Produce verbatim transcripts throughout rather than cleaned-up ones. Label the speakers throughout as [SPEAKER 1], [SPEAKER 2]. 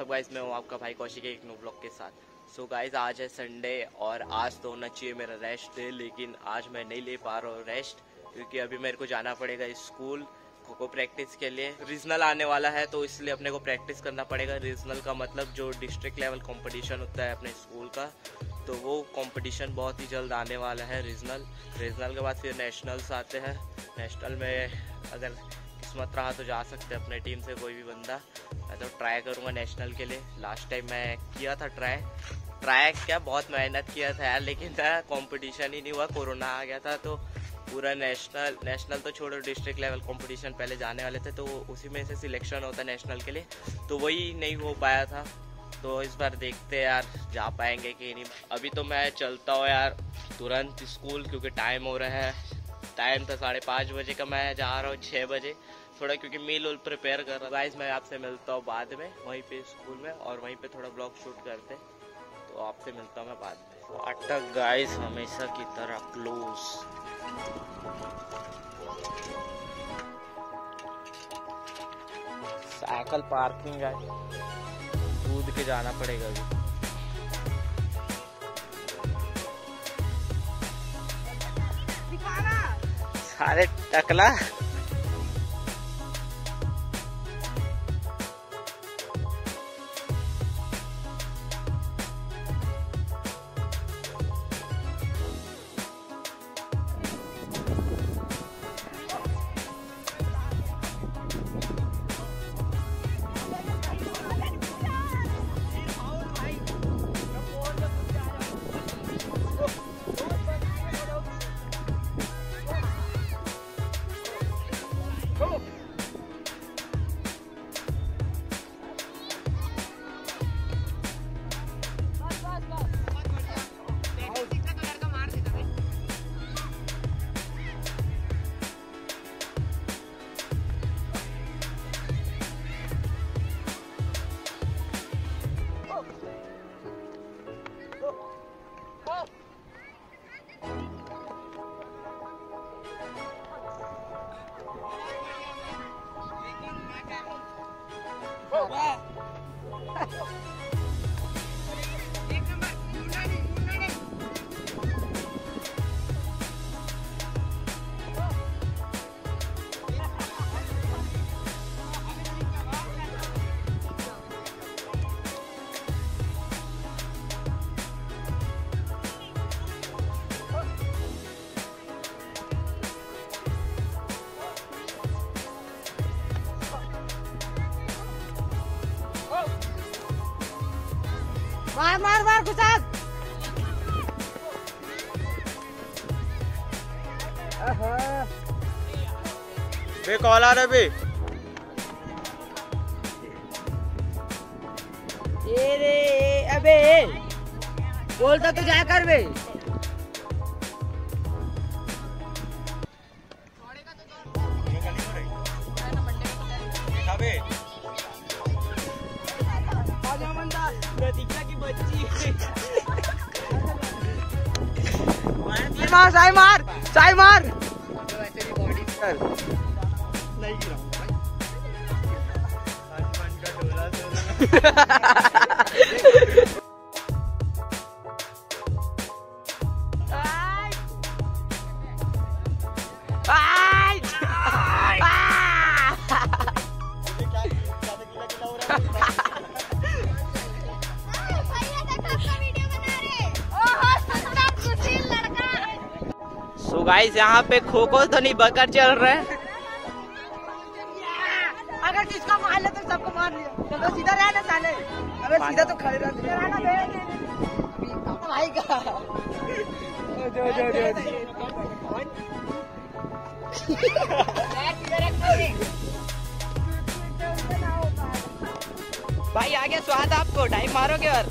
[SPEAKER 1] WhatsApp guys, मैं हूँ आपका भाई कौशिक एक न्यू ब्लॉग के साथ। सो so गाइस, आज है संडे और आज तो होना चाहिए मेरा रेस्ट डे, लेकिन आज मैं नहीं ले पा रहा हूँ रेस्ट, क्योंकि अभी मेरे को जाना पड़ेगा स्कूल खो खो प्रैक्टिस के लिए। रीजनल आने वाला है तो इसलिए अपने को प्रैक्टिस करना पड़ेगा। रीजनल का मतलब जो डिस्ट्रिक्ट लेवल कंपटीशन होता है अपने स्कूल का, तो वो कंपटीशन बहुत ही जल्द आने वाला है। रीजनल रीजनल के बाद फिर नेशनल्स आते हैं। नेशनल में अगर किस्मत रहा तो जा सकते हैं अपने टीम से कोई भी बंदा। मैं तो ट्राई करूँगा नेशनल के लिए। लास्ट टाइम मैं किया था ट्राई ट्राई क्या बहुत मेहनत किया था यार, लेकिन कंपटीशन ही नहीं हुआ, कोरोना आ गया था। तो पूरा नेशनल नेशनल तो छोड़ो, डिस्ट्रिक्ट लेवल कंपटीशन पहले जाने वाले थे, तो उसी में से सिलेक्शन होता है नेशनल के लिए, तो वही नहीं हो पाया था। तो इस बार देखते हैं यार जा पाएंगे कि नहीं। अभी तो मैं चलता हूँ यार तुरंत स्कूल, क्योंकि टाइम हो रहा है। टाइम था साढ़े पाँच बजे का, मैं जा रहा हूँ छः बजे थोड़ा, क्योंकि मील उल प्रिपेयर कर रहा हूँ। गाइस मैं आपसे मिलता हूँ बाद में वहीं पे स्कूल में, और वहीं पे थोड़ा ब्लॉग शूट करते, तो आपसे मिलता हूँ मैं बाद में। फाटक गाइस हमेशा की तरह क्लोज। साइकिल पार्किंग है, कूद के जाना पड़ेगा अभी। सारे टकला
[SPEAKER 2] मार मार मार गुसाक।
[SPEAKER 1] बे कॉल आ रहा बे।
[SPEAKER 2] ए रे अबे बोलता तो जा कर बे। मार साई मार साई मार नहीं
[SPEAKER 1] सो गाइस यहाँ पे खो खो तो नहीं बकर चल रहा है।
[SPEAKER 2] अगर किसका मार ले तो सबको मार लिया। चलो सीधा रहना साले, अबे सीधा तो खड़े रहना भाई का। जो जो जो
[SPEAKER 1] भाई आगे स्वाद आपको टाइम मारोगे और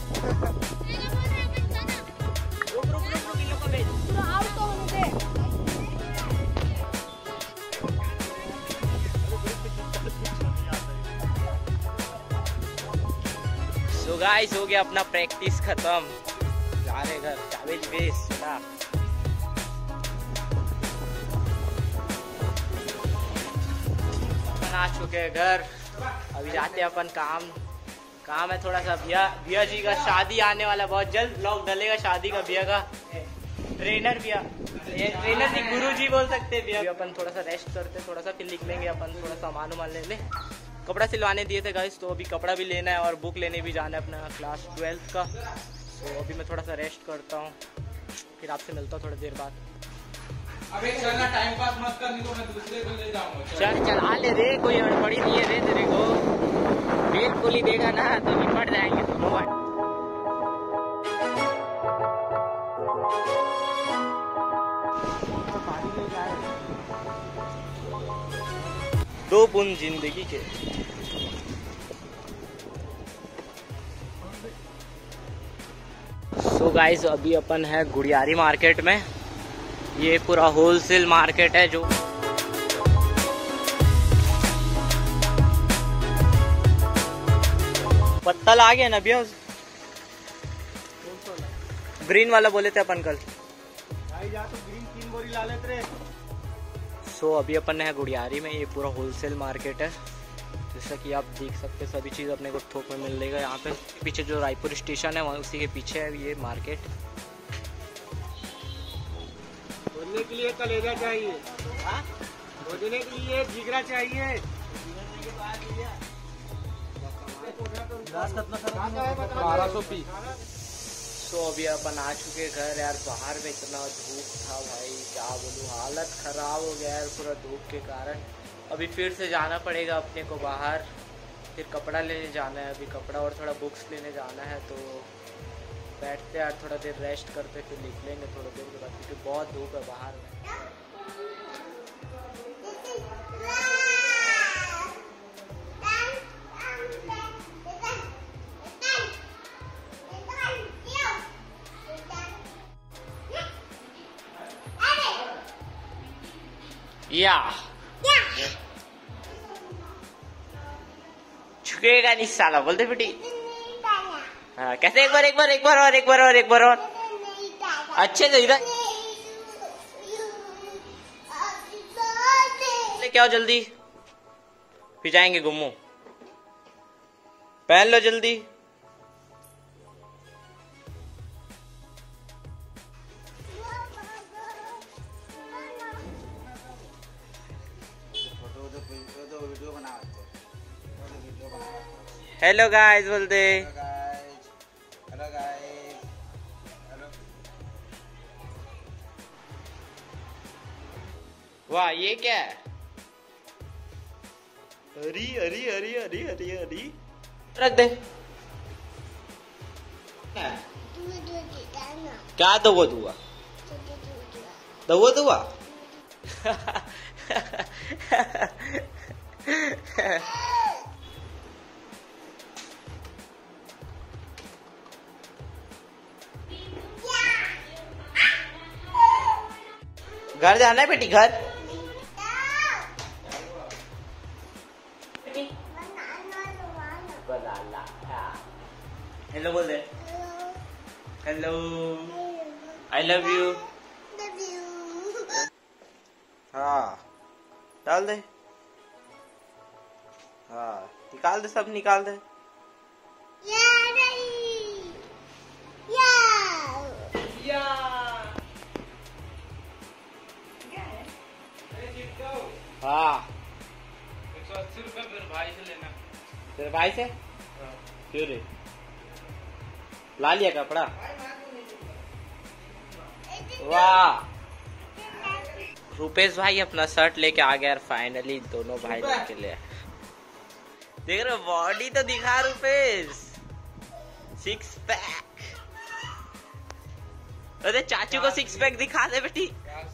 [SPEAKER 1] सो गाइस हो गया अपना प्रैक्टिस खत्म, जा रहे घर। काबिज बेस सुना अपन आ चुके हैं घर, अभी जाते हैं अपन काम काम है थोड़ा सा। भैया भैया जी का शादी आने वाला, बहुत जल्द ब्लॉग डलेगा शादी का। भैया का ट्रेनर, भैया ये ट्रेनर नहीं गुरु जी बोल सकते हैं। भैया अपन थोड़ा सा रेस्ट करते, थोड़ा सा फिर निकलेंगे लेंगे अपन, थोड़ा सामान वामान ले ले। कपड़ा सिलवाने दिए थे गाइस, तो अभी कपड़ा भी लेना है और बुक लेने भी जाना है अपना क्लास ट्वेल्थ का। तो अभी मैं थोड़ा सा रेस्ट करता हूँ, फिर आपसे मिलता हूँ थोड़ी देर बाद।
[SPEAKER 3] अबे चलना, टाइम पास मत करनी तो मैं दूसरे को ले जाऊंगा।
[SPEAKER 1] चल चला ले रे, कोई हड़बड़ी नहीं है रे तेरे को। बिल्कुल ही देगा ना तो निपट जाएंगे दोनों। दो बूंद जिंदगी के। सो गाइस अभी अपन है गुड़ियारी मार्केट में। ये पूरा होलसेल मार्केट है जो पत्तल आ गया ना भैया, ग्रीन वाला बोले थे अपन कल।
[SPEAKER 3] भाई जा तो ग्रीन तीन बोरी ला लेते रे।
[SPEAKER 1] सो so, अभी अपन है गुड़ियारी में। ये पूरा होलसेल मार्केट है, जैसा कि आप देख सकते हैं। सभी चीज़ अपने को थोक में मिलेगा यहाँ पे। पीछे जो रायपुर स्टेशन है वहाँ उसी के पीछे है ये मार्केट।
[SPEAKER 3] बोलने के लिए कलेजा चाहिए, बोलने के लिए जिगरा चाहिए। बारह सौ पी।
[SPEAKER 1] तो अभी अपन आ चुके घर यार। बाहर में इतना धूप था भाई, क्या बोलूँ, हालत खराब हो गया यार पूरा धूप के कारण। अभी फिर से जाना पड़ेगा अपने को बाहर, फिर कपड़ा लेने जाना है अभी, कपड़ा और थोड़ा बुक्स लेने जाना है। तो बैठते यार थोड़ा देर रेस्ट करते, फिर निकलेंगे थोड़ा देर के बाद, क्योंकि बहुत धूप है बाहर में। या झुकेगा नहीं साला, बोलते बेटी। हाँ कैसे, एक बार एक बार एक बार और एक बार और एक बार और अच्छे से इधर लेके आओ जल्दी, फिर जाएंगे घूमो। पहन लो जल्दी। हेलो गाइस बोल दे।
[SPEAKER 3] Hello guys, hello.
[SPEAKER 1] वाह ये क्या है? हरी हरी हरी हरी हरी हरी रख दे। क्या दो दुआ दो दुआ घर जाना है बेटी, घर। हेलो बोल दे। Hello, I love you. हाँ डाल दे। हाँ निकाल दे, सब निकाल दे। हाँ
[SPEAKER 3] एक सौ अस्सी रुपये मेरे भाई से लेना।
[SPEAKER 1] तेरे भाई से? क्यों रे, ला लिया कपड़ा? वाह, रुपेश भाई अपना शर्ट लेके आ गया यार फाइनली। दोनों भाई लेके ले देख रहे, बॉडी तो दिखा रुपेश, सिक्स पैक। अरे चाचू को सिक्स पैक दिखा दे बेटी।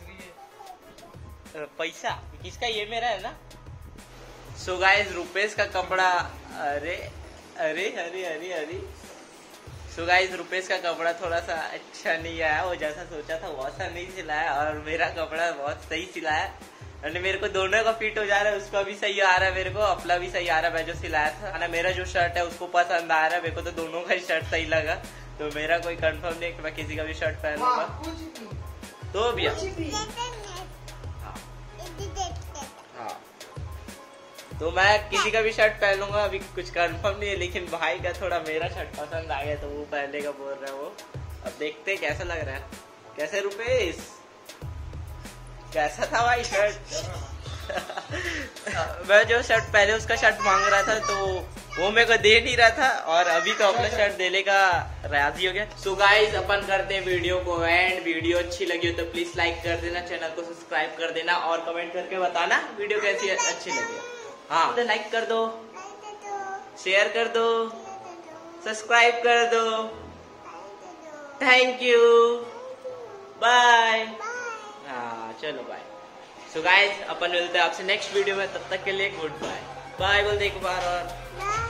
[SPEAKER 1] पैसा किसका, ये मेरा है ना। सो गाइस रुपेश का कपड़ा, अरे अरे अरे अरे अरे सो गाइस रुपेश का कपड़ा थोड़ा सा अच्छा नहीं आया, वो जैसा सोचा था वैसा नहीं सिलाया, और मेरा कपड़ा बहुत सही सिलाया। और मेरे को दोनों का फिट हो जा रहा है, उसका भी सही आ रहा है, मेरे को अपना भी सही आ रहा है। मैं जो सिलाया था ना, मेरा जो शर्ट है उसको पसंद आ रहा है, मेरे को तो दोनों का ही शर्ट सही लगा। तो मेरा कोई कंफर्म नहीं कि मैं किसी का भी शर्ट पहनूंगा। तो भैया हाँ तो मैं किसी का भी शर्ट पहनूंगा, अभी कुछ कंफर्म नहीं है, लेकिन भाई का थोड़ा मेरा शर्ट पसंद आ गया तो वो पहनने का बोल रहा है वो। अब देखते हैं कैसा लग रहा है। कैसे रुपेश, कैसा था भाई शर्ट? मैं जो शर्ट पहले उसका शर्ट मांग रहा था तो वो मेरे को दे नहीं रहा था, और अभी तो अपना शर्ट देने का राजी हो गया। सो गाइज अपन करते हैं वीडियो को एंड। वीडियो अच्छी लगी हो तो प्लीज लाइक कर देना, चैनल को सब्सक्राइब कर देना और कमेंट करके बताना वीडियो कैसी अच्छी लगी। हाँ तो लाइक कर दो, शेयर कर दो, सब्सक्राइब कर दो। Thank you, bye. हाँ चलो बाय। सो गाइज अपन मिलते हैं आपसे नेक्स्ट वीडियो में, तब तक के लिए गुड बाय। बाय बोल दे एक बार और।